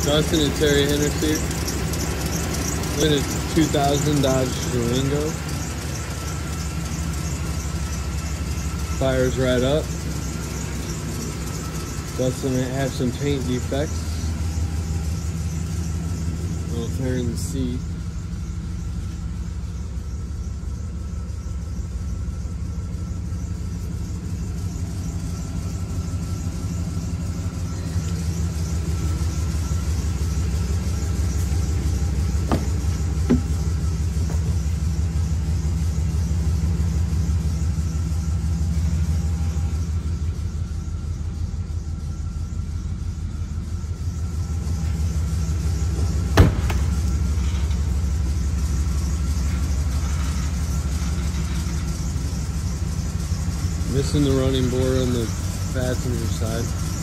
Dustin and Terry Hennessy in a 2000 Dodge Durango. Fires right up. Dustin might have some paint defects. Little tear in the seat. Missing the running board on the passenger side.